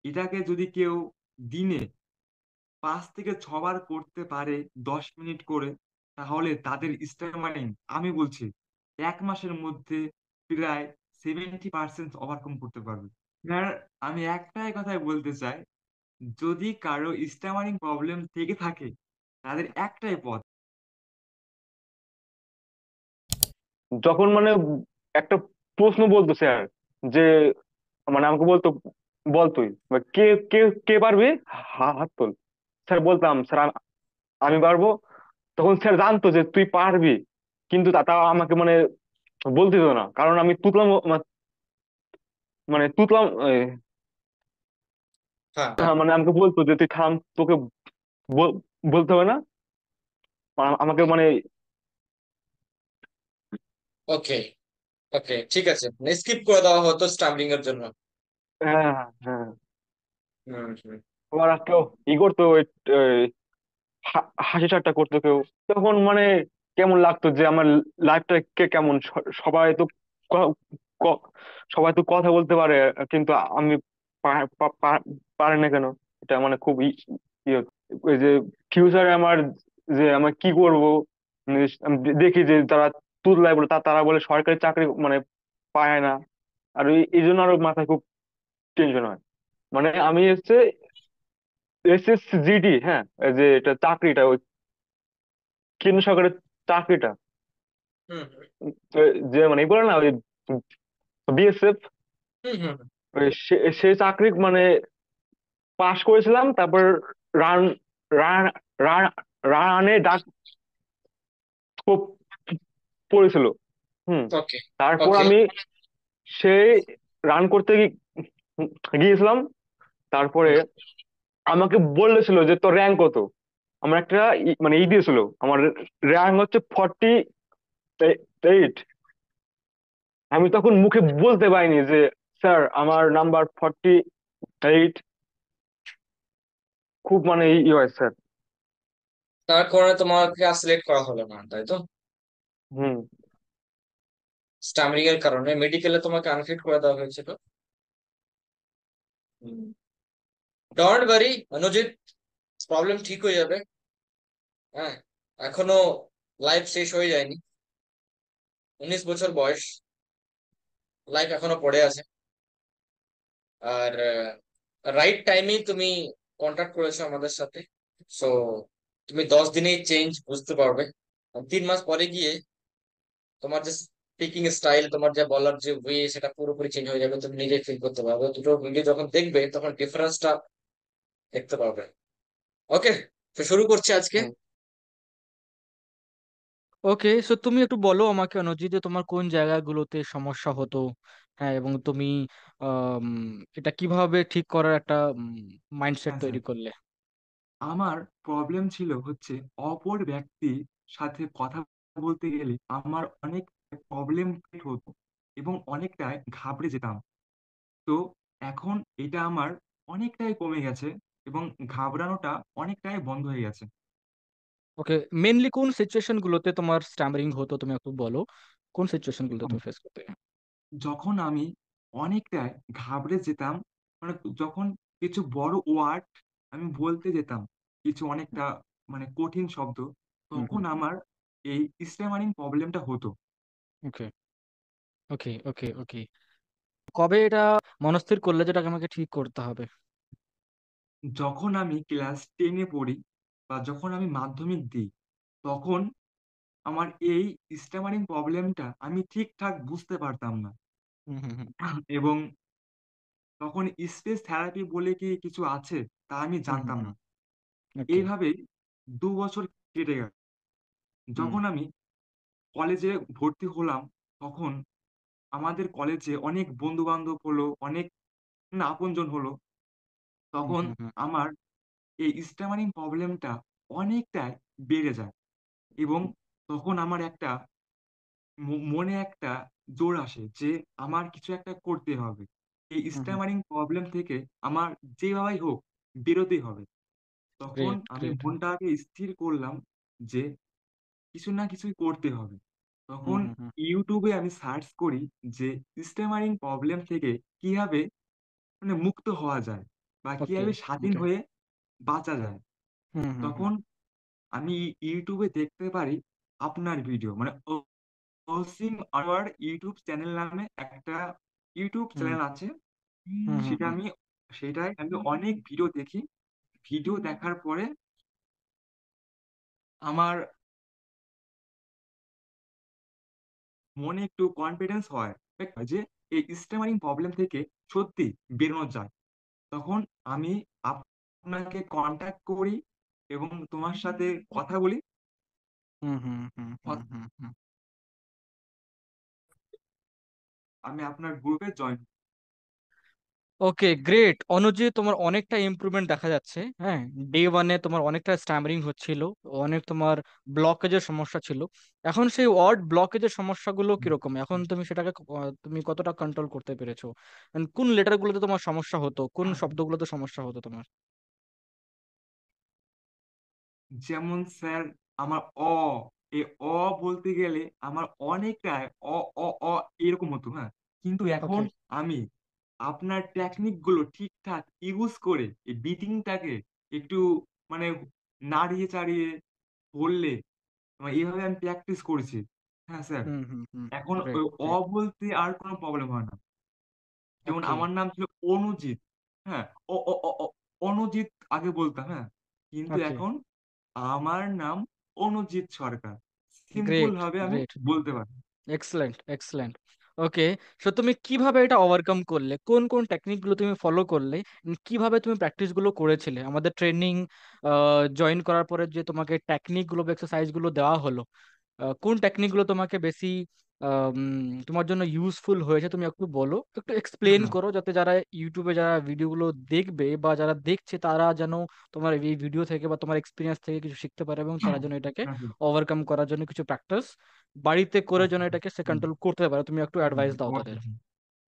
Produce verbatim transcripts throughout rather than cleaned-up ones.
এটাকে যদি কেউ দিনে পাঁচ থেকে ছবার করতে পারে, দশ মিনিট করে, তাহলে তাদের স্ট্যামারিং আমি বলছি এক মাসের মধ্যে প্রায় সেভেন্টি পার্সেন্ট ওভারকাম করতে পারবে। আর আমি একটাই কথাই বলতে চাই, যদি কারো স্ট্যামারিং প্রবলেম থেকে থাকে, তাদের একটাই পথ। যখন মানে একটা প্রশ্ন বলতো স্যার, যে মানে আমাকে বলতো বল তুই বা কে কে কে পারবি, হা- হাত তোল। স্যার বলতাম স্যার আম- আমি পারবো। তখন স্যার জানতো যে তুই পারবি, কিন্তু তা তাও আমাকে মানে বলতে দিত না, কারণ আমি তুতলাম, মা- মানে তুতলাম এ, হ্যাঁ, হ্যাঁ। হ্যাঁ, মানে আমাকে বলতো যে তুই থাম, তোকে বল- বলতে হবে না। আ- আমাকে মানে ওকে, ওকে, ঠিক আছে, স্কিপ করে দেওয়া হতো স্টাম্বলিং এর জন্য। হ্যাঁ, হ্যাঁ। হুম, হুম। আবার কেউ ই করতো, ওই ওই হা- হাসি ঠাট্টা করতো কেউ, তখন মানে কেমন লাগতো যে আমার লাইফটা কে কেমন, স- সবাই তো ক- ক- সবাই তো কথা বলতে পারে, কিন্তু আমি পা- পা- পা- পারি না কেন। এটা মানে খুব ই ই হতো। ওই যে ফিউচারে আমার, যে আমার কি করব, আমি দে- দেখি যে তারা তুতলায় বলে, তা- তারা বলে সরকারি চাকরি মানে পায় না। আর এই এই জন্য আরো মাথায় খুব টেনশন হয়। মানে আমি হচ্ছে এস এস জি ডি, হ্যাঁ, এই যে এটা চাকরিটা, ওই কেন্দ্র সরকারের চাকরিটা, হুম, ওই যে মানে এই বলে না, ওই বি এস এফ, হুম, হুম, হুম। ওই সে সে চাকরি মানে পাশ করেছিলাম, তারপর রান রান রান রানে ডাক প- পড়েছিল। হুম। ওকে, তারপর ওকে। আমি সেই রান করতে গি- গিয়েছিলাম। তারপরে আমাকে বলেছিল যে তোর র্যাঙ্ক কত। আমার একটা ই- মানে ই দিয়েছিল, আমার র্যাঙ্ক হচ্ছে ফর্টি এইট। আমি তখন মুখে বলতে পারিনি যে স্যার আমার নাম্বার ফর্টি এইট। খুব মানে ই ই হয় স্যার। তার কারণে তোমাকে সিলেক্ট করা হলো না, তাই তো? হুম। স্টামারিং এর কারণে মেডিকেলে তোমাকে আনফিট করে দেওয়া হয়েছিল। ডোন্ট ওয়ারি অনুজিৎ, প্রবলেম ঠিক হয়ে যাবে। হ্যাঁ, এখনো লাইফ শেষ হয়ে যায়নি। উনিশ বছর বয়স, লাইফ এখনো পড়ে আছে। আর রাইট টাইমেই তুমি কন্ট্যাক্ট করেছো আমাদের সাথে। সো তুমি দশ দিনেই চেঞ্জ বুঝতে পারবে। আর তিন মাস পরে গিয়ে তোমার যে স্পিকিং স্টাইল, তোমার যে বলার যে ওয়ে, সেটা পুরোপুরি চেঞ্জ হয়ে যাবে। তুমি নিজে ফিল করতে পারবে, দুটো ভিডিও যখন দেখবে তখন ডিফারেন্সটা দেখতে পারবে। ওকে, তো শুরু করছি আজকে। হুম। ওকে, সো তুমি একটু বলো আমাকে অনুজি যে তোমার কোন জায়গাগুলোতে সমস্যা হতো। হ্যাঁ, এবং তুমি আম, এটা কিভাবে ঠিক করার একটা মাইন্ডসেট হ্যাঁ স্যার, তৈরি করলে। আমার প্রবলেম ছিল হচ্ছে অপর ব্যক্তির সাথে কথা বলতে গেলে আমার অনেক প্রবলেম হতো এবং অনেকটাই ঘাবড়ে যেতাম। তো এখন এটা আমার অনেকটাই কমে গেছে এবং ঘাবড়ানোটা অনেকটাই বন্ধ হয়ে গেছে। ওকে, মেনলি কোন সিচুয়েশন গুলোতে তোমার স্ট্যামারিং হতো তুমি একটু বলো, কোন সিচুয়েশন গুলোতে দেখুন, তুমি ফেস করতে। যখন আমি অনেকটাই ঘাবড়ে যেতাম, মানে যখন কিছু বড় ওয়ার্ড আমি বলতে যেতাম, কিছু অনেকটা মানে কঠিন শব্দ, হুম, তখন হুম। আমার এই স্ট্যামারিং প্রবলেমটা হতো। ওকে, ওকে, ওকে, ওকে। কবে এটা মনস্থির করলে যেটাকে আমাকে ঠিক করতে হবে? যখন আমি ক্লাস টেনে পড়ি বা যখন আমি মাধ্যমিক দিই, তখন আমার এই স্ট্যামারিং প্রবলেমটা আমি ঠিকঠাক বুঝতে পারতাম না। হুম, হুম, হুম। এবং তখন স্পেস থেরাপি বলে কি কিছু আছে তা আমি হুম, হুম, জানতাম হুম। না। ওকে। এইভাবেই দু বছর কেটে গেল। হুম, যখন আমি কলেজে ভর্তি হলাম, তখন আমাদের কলেজে অনেক বন্ধু বান্ধব হলো, অনেক না আপনজন হলো। হুম, তখন হুম, হুম। আমার এই স্ট্যামারিং প্রবলেমটা অনেকটাই বেড়ে যায় এবং তখন আমার একটা ম- মনে একটা জোর আসে যে আমার কিছু একটা করতে হবে। এই হুম, হুম। স্ট্যামারিং প্রবলেম থেকে আমার যেভাবেই হোক বেরোতেই হবে। তখন গ্রেট, আমি গ্রেট। মনটাকে স্থির করলাম যে কিছু না কিছুই করতে হবে। হুম, তখন হুম, হুম। ইউটিউবে আমি সার্চ করি যে স্ট্যামারিং প্রবলেম থেকে কিভাবে মানে মুক্ত হওয়া যায়। বা ওকে, কিভাবে স্বাধীন ওকে। হয়ে বাঁচা যায়। হুম, হুম, হুম, তখন আমি ইউটিউবে দেখতে পারি আপনার ভিডিও, মানে অসীম আনোয়ার ইউটিউব চ্যানেল নামে একটা ইউটিউব হুম, চ্যানেল আছে। হুম, হুম, সেটা হুম। আমি সেটাই আমি অনেক ভিডিও দেখি। ভিডিও দেখার পরে আমার মনে একটু কনফিডেন্স হয় যে এই স্ট্যামারিং প্রবলেম থেকে সত্যি বেরোনো যায়। তখন আমি আপনাকে কন্ট্যাক্ট করি এবং তোমার সাথে কথা বলি। হুম, হুম, হুম, হুম, কথা- হুম, হুম। আমি আপনার গ্রুপে জয়েন। ওকে, গ্রেট অনুজি, তোমার অনেকটা ইমপ্রুভমেন্ট দেখা যাচ্ছে। হ্যাঁ, ডে ওয়ানে তোমার অনেকটা স্ট্যামারিং হচ্ছিল, অনেক তোমার ব্লকেজের সমস্যা ছিল। এখন সেই ওয়ার্ড ব্লকেজের সমস্যাগুলো কিরকম? এখন তুমি সেটাকে ক- আহ, তুমি কতটা কন্ট্রোল করতে পেরেছো? And কোন লেটারগুলোতে তোমার সমস্যা হতো, কোন শব্দগুলোতে সমস্যা হতো তোমার? যেমন স্যার, আমার অ এ অ বলতে গেলে আমার অনেকটা অ অ অ এরকম হতো, হ্যাঁ। কিন্তু এখন ওকে। আমি আপনার টেকনিক গুলো ঠিকঠাক ইউজ করে এই বিটিংটাকে একটু মানে নাড়িয়ে চাড়িয়ে বললে, মানে এইভাবে আমি প্র্যাকটিস করেছি। হ্যাঁ স্যার, হুম, হুম, হুম। এখন গ্রেট, ওই অ গ্রেট। বলতে আর কোনো প্রবলেম হয় না। যেমন ওকে, আমার নাম ছিল অনুজিৎ, হ্যাঁ। ও ও ও ও- অনুজিৎ আগে বলতাম, হ্যাঁ। কিন্তু ওকে। এখন আমার নাম অনুজিৎ সরকার, সিম্পল গ্রেট, ভাবে আমি গ্রেট। বলতে পারি। Excellent, excellent. ওকে, সো তুমি কিভাবে এটা ওভারকাম করলে, কোন কোন টেকনিক গুলো তুমি ফলো করলে, উম, কিভাবে তুমি প্র্যাকটিস গুলো করেছিলে? আমাদের ট্রেনিং জয়েন করার পরে যে তোমাকে টেকনিক গুলো এক্সারসাইজ গুলো দেওয়া হলো, আহ, কোন টেকনিক গুলো তোমাকে বেশি আহ, উম, তোমার জন্য ইউজফুল হয়েছে? তুমি একটু বলো, একটু এক্সপ্লেন হ্যাঁ করো, যাতে যারা ইউটিউবে যারা ভিডিওগুলো দেখবে বা যারা দেখছে তারা যেন তোমার এই ভিডিও থেকে বা তোমার এক্সপিরিয়েন্স থেকে কিছু শিখতে পারে, এবং তারা যেন এটাকে হ্যাঁ স্যার, ওভারকাম করার জন্য কিছু প্র্যাকটিস বাড়িতে করে যেন আচ্ছা, এটাকে সে হুম, কন্ট্রোল করতে পারে। তুমি একটু হুম, অ্যাডভাইস দাও তাদের। অবশ্যই।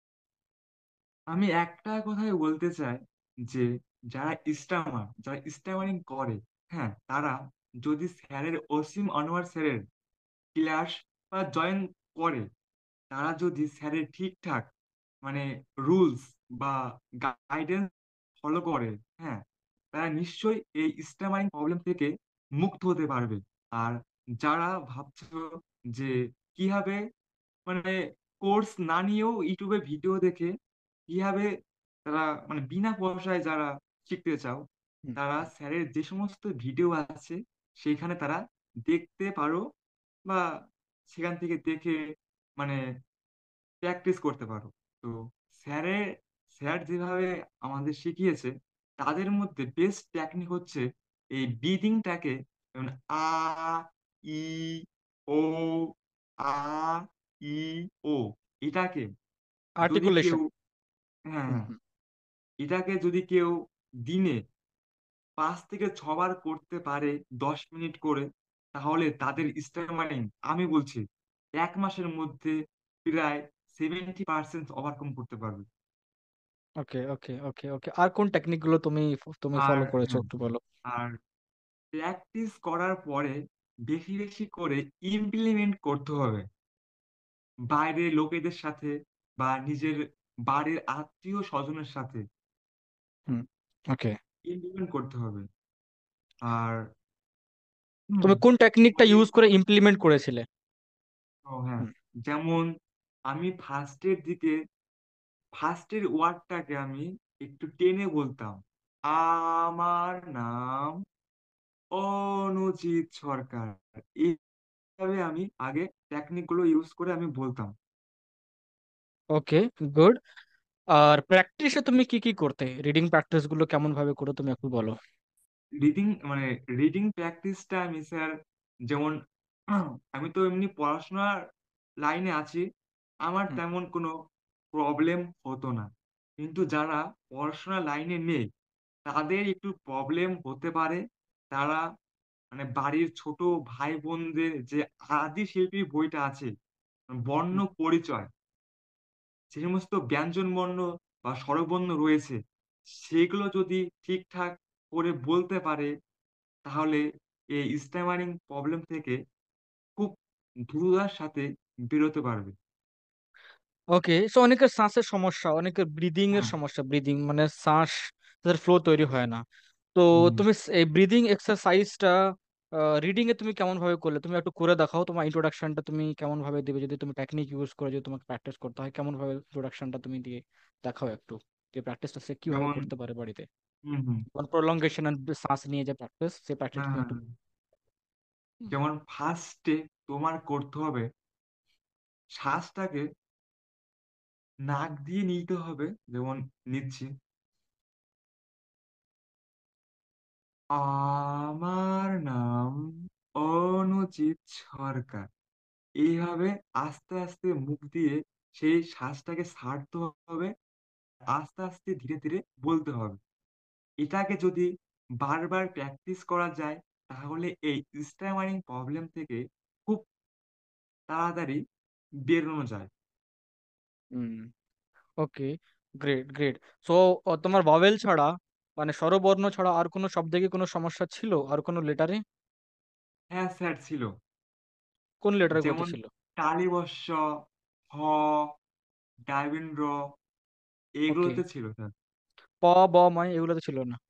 আমি একটা কথাই বলতে চাই যে যারা স্টামার যারা স্টামারিং করে, হ্যাঁ, তারা যদি স্যারের অসীম আনোয়ার স্যারের ক্লাস বা জয়েন করে, তারা যদি স্যারের ঠিকঠাক মানে রুলস বা গাইডেন্স ফলো করে, হ্যাঁ, তারা নিশ্চয়ই এই স্ট্যামারিং প্রবলেম থেকে মুক্ত হতে পারবে। আর যারা ভাবছো যে কিভাবে মানে কোর্স না নিয়েও ইউটিউবে ভিডিও দেখে কিভাবে তারা মানে বিনা পয়সায় যারা শিখতে চাও, হুম, তারা হুম। স্যারের যে সমস্ত ভিডিও আছে সেখানে তারা দেখতে পারো, বা সেখান থেকে দেখে মানে প্র্যাকটিস করতে পারো। তো স্যারের স্যার যেভাবে আমাদের শিখিয়েছে, তাদের মধ্যে বেস্ট টেকনিক হচ্ছে এই ব্রিদিংটাকে, যেমন আ ই ও, আ ই ও, এটাকে যদি কেউ, আর্টিকুলেশন। হ্যাঁ হুম, হ্যাঁ, হুম। এটাকে যদি কেউ দিনে পাঁচ থেকে ছবার করতে পারে দশ মিনিট করে, তাহলে তাদের স্ট্যামারিং আমি বলছি এক মাসের মধ্যে প্রায় সেভেন্টি পার্সেন্ট ওভারকাম করতে পারবে। ওকে, ওকে, ওকে, ওকে। আর কোন টেকনিক গুলো তুমি তুমি আর ফলো করেছো হ্যাঁ, একটু বলো। আর প্র্যাকটিস করার পরে বেশি বেশি করে ইমপ্লিমেন্ট করতে হবে বাইরের লোকেদের সাথে বা নিজের বাড়ির আত্মীয় স্বজনের সাথে হুম। ওকে। ইমপ্লিমেন্ট করতে হবে। আর হুম, তুমি কোন টেকনিকটা বলি, ইউজ করে ইমপ্লিমেন্ট করেছিলে? ও হ্যাঁ, হুম। যেমন আমি ফার্স্টের দিকে ফার্স্টের ওয়ার্ডটাকে আমি একটু টেনে বলতাম, আমার নাম অনুজিৎ সরকার। এইভাবে আমি আগে টেকনিক গুলো ইউজ করে আমি বলতাম। ওকে, গুড। আর প্র্যাকটিসে তুমি কি কি করতে, রিডিং প্র্যাকটিস গুলো কেমন ভাবে করো তুমি একটু বলো। রিডিং মানে রিডিং প্র্যাকটিসটা আমি স্যার, যেমন আমি তো এমনি পড়াশোনার লাইনে আছি, আমার হুম, তেমন কোনো প্রবলেম হতো না। কিন্তু যারা পড়াশোনা লাইনে নেই, তাদের একটু প্রবলেম হতে পারে। তারা মানে বাড়ির ছোট ভাই বোনদের যে আদি শিল্পী বইটা আছে, বর্ণ হুম। পরিচয়, যে সমস্ত ব্যঞ্জন বর্ণ বা স্বরবর্ণ রয়েছে, সেগুলো যদি ঠিকঠাক করে বলতে পারে, তাহলে এই স্ট্যামারিং প্রবলেম থেকে খুব দ্রুততার সাথে বেরোতে পারবে। ওকে, সো অনেকের শ্বাসের সমস্যা, অনেকের ব্রিদিং এর হ্যাঁ সমস্যা, ব্রিদিং মানে শ্বাস তাদের ফ্লো তৈরি হয় না। তো হুম। তুমি স- এই ব্রিদিং এক্সারসাইজটা রিডিং এ তুমি কেমন ভাবে করলে? তুমি একটু করে দেখাও, তোমার ইন্ট্রোডাকশনটা তুমি কেমন ভাবে দিবে, যদি তুমি টেকনিক ইউজ করে যদি তোমাকে প্র্যাকটিস করতে হয়, কেমন ভাবে ইন্ট্রোডাকশনটা তুমি দিয়ে দেখাও একটু, যে প্র্যাকটিসটা সে কিভাবে যেমন করতে পারে বাড়িতে। হুম হুম প্রলঙ্গেশন আর শ্বাস নিয়ে যে প্র্যাকটিস, সেই প্র্যাকটিস হ্যাঁ তুমি হ্যাঁ একটু। হ্যাঁ। যেমন ফার্স্টে তোমার করতে হবে শ্বাসটাকে নাক দিয়ে নিতে হবে। যেমন নিচ্ছি, আমার নাম অনুচিত সরকার। এইভাবে আস্তে আস্তে মুখ দিয়ে সেই শ্বাসটাকে ছাড়তে হবে, আস্তে আস্তে ধীরে ধীরে বলতে হবে। এটাকে যদি বারবার প্র্যাকটিস করা যায় তাহলে এই স্ট্যামারিং প্রবলেম থেকে খুব তাড়াতাড়ি বেরোনো যায়। হুম। Okay, great great. সো তোমার ভাওয়েল ছাড়া, মানে স্বরবর্ণ ছাড়া আর কোনো শব্দে কি কোনো সমস্যা ছিল, আর কোনো লেটারে? হ্যাঁ স্যার ছিল। কোন লেটার গুলোতে যেমন ছিল? তালিবস্য, হ, ডায়বিন্দ্র, ওকে। এগুলোতে ছিল স্যার। প, ব, ময় এগুলোতে ছিল না?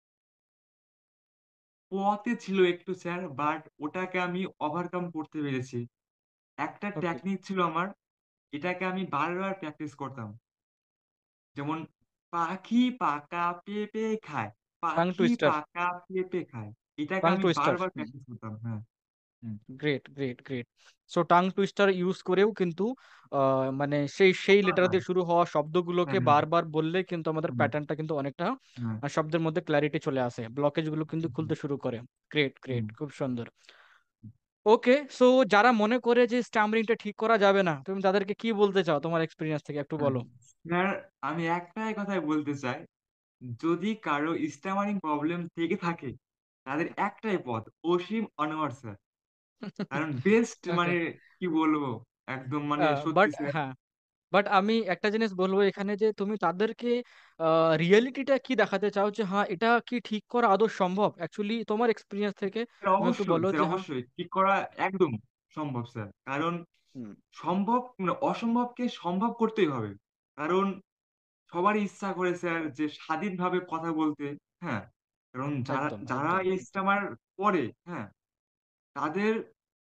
পতে ছিল একটু স্যার, বাট ওটাকে আমি ওভারকাম করতে পেরেছি। একটা ওকে। টেকনিক ছিল আমার, এটাকে আমি বারবার প্র্যাকটিস করতাম। যেমন পাখি পাকা পেঁপে খায়, টাং পাখি টুইস্টার। পাকা পেঁপে খায়, এটাকে টাং আমি টুইস্টার। বারবার প্র্যাকটিস করতাম। হ্যাঁ। হুম। Great great great. So tongue twister use করেও কিন্তু আহ, মানে সেই সেই করা লেটার যায়। দিয়ে শুরু হওয়া শব্দগুলোকে হ্যাঁ হ্যাঁ বারবার বললে কিন্তু আমাদের হুম, প্যাটার্নটা কিন্তু অনেকটা হ্যাঁ আহ, শব্দের মধ্যে ক্ল্যারিটি চলে আসে, ব্লকেজ গুলো কিন্তু হুম, খুলতে শুরু করে। গ্রেট হুম, গ্রেট, খুব সুন্দর। ওকে, সো যারা মনে করে যে স্ট্যামারিংটা ঠিক করা যাবে না, তুমি তাদেরকে কি বলতে চাও তোমার এক্সপিরিয়েন্স থেকে একটু হ্যাঁ। বলো। স্যার, আমি একটাই কথাই বলতে চাই, যদি কারো স্ট্যামারিং প্রবলেম থেকে থাকে তাদের একটাই পথ, অসীম অনওয়ার স্যার। কারণ বেস্ট ওকে। মানে কি বলবো, একদম মানে বাট সত্যি স্যার। হ্যাঁ, বাট আমি একটা জিনিস বলবো এখানে, যে তুমি তাদেরকে রিয়েলিটিটা কি দেখাতে চাও, যে হ্যাঁ এটা কি ঠিক করা আদৌ সম্ভব অ্যাকচুয়ালি তোমার এক্সপিরিয়েন্স থেকে? স্যার তুমি একটু অবশ্যই বলো স্যার, যে হ্যাঁ। অবশ্যই ঠিক করা একদম সম্ভব স্যার। কারণ হুম। সম্ভব মানে অসম্ভবকে সম্ভব করতেই হবে। কারণ সবারই ইচ্ছা করে স্যার যে স্বাধীনভাবে কথা বলতে। হ্যাঁ। কারণ যারা একদম যারা একদম একদম। ইস্তেমার করে, হ্যাঁ, তাদের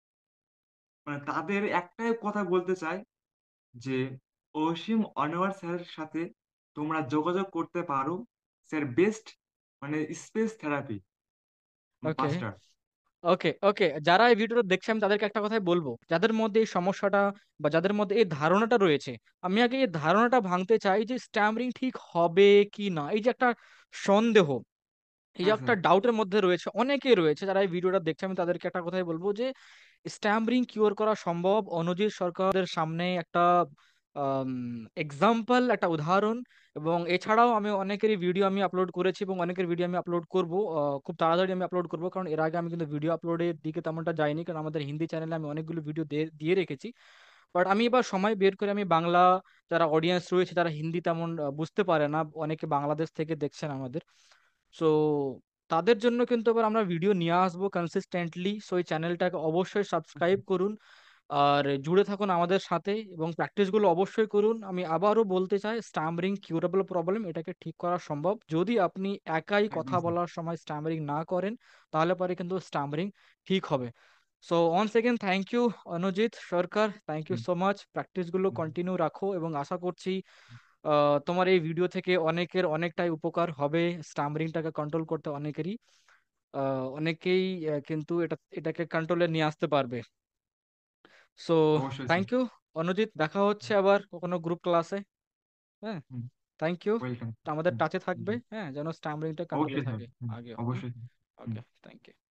মানে তাদের একটাই কথা বলতে চাই, যে অসীম আনোয়ার স্যারের সাথে তোমরা যোগাযোগ করতে পারো। স্যার বেস্ট মানে space therapy okay master. Okay okay, যারা এই ভিডিওটা দেখছে আমি তাদেরকে একটা কথাই বলবো, যাদের মধ্যে এই সমস্যাটা বা যাদের মধ্যে এই ধারণাটা রয়েছে, আমি আগে এই ধারণাটা ভাঙতে চাই যে স্ট্যামারিং ঠিক হবে কি না। এই যে একটা সন্দেহ, এই যে হ্যাঁ একটা স্যার। ডাউটের মধ্যে রয়েছে, অনেকেই রয়েছে, যারা এই ভিডিওটা দেখছে আমি তাদেরকে একটা কথাই বলবো যে স্ট্যাম্প কিওর করা সম্ভব। অনুজিৎ সরকারের সামনে একটা এক্সাম্পল, একটা উদাহরণ। এবং এছাড়াও আমি অনেকেরই ভিডিও আমি আপলোড করেছি এবং অনেকের ভিডিও আমি আপলোড করব, খুব তাড়াতাড়ি আমি আপলোড করব, কারণ এর আগে আমি কিন্তু ভিডিও আপলোডের দিকে তেমনটা যাইনি, কারণ আমাদের হিন্দি চ্যানেলে আমি অনেকগুলো ভিডিও দিয়ে দিয়ে রেখেছি। বাট আমি এবার সময় বের করে আমি বাংলা, যারা অডিয়েন্স রয়েছে যারা হিন্দি তেমন আহ, বুঝতে পারে না, অনেকে বাংলাদেশ থেকে দেখছেন আমাদের, সো তাদের জন্য কিন্তু এবার আমরা ভিডিও নিয়ে আসবো কনসিস্টেন্টলি। সো এই চ্যানেলটাকে অবশ্যই সাবস্ক্রাইব করুন, আর জুড়ে থাকুন আমাদের সাথে, এবং প্র্যাকটিসগুলো অবশ্যই করুন। আমি আবারও বলতে চাই, স্ট্যামারিং কিউরেবল প্রবলেম, এটাকে ঠিক করা সম্ভব যদি আপনি একাই একদম কথা স্যার। বলার সময় স্ট্যামারিং না করেন, তাহলে পরে কিন্তু স্ট্যামারিং ঠিক হবে। So once again thank you Anujit Sarkar, thank you hmm, so much. প্র্যাকটিসগুলো হুম, কন্টিনিউ রাখো এবং আশা করছি আহ, তোমার এই ভিডিও থেকে অনেকের অনেকটাই উপকার হবে, স্ট্যামারিংটাকে কন্ট্রোল করতে অনেকেরই আহ, অনেকেই আহ, কিন্তু এটা এটাকে কন্ট্রোলে নিয়ে আসতে পারবে। সো অবশ্যই স্যার। থ্যাংক ইউ অনুজিৎ, দেখা হচ্ছে আবার কখনো গ্রুপ ক্লাসে। হ্যাঁ, হুম, থ্যাংক ইউ। ওয়েলকাম। আমাদের হুম, টাচে হুম, থাকবে, হ্যাঁ, যেন স্ট্যামারিংটা কন্ট্রোলে অবশ্যই স্যার। থাকে হুম, আগেও। হুম। অবশ্যই। হুম। Okay, thank you.